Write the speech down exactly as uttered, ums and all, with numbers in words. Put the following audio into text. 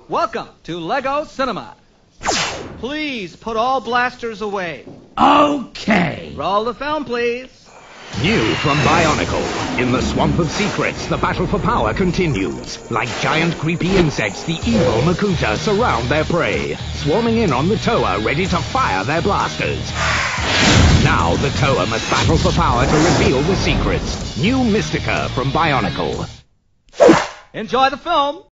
Welcome to Lego Cinema. Please put all blasters away. Okay. Roll the film, please. New from Bionicle. In the swamp of secrets, the battle for power continues. Like giant creepy insects, the evil Makuta surround their prey, swarming in on the Toa ready to fire their blasters. Now the Toa must battle for power to reveal the secrets. New Mistika from Bionicle. Enjoy the film.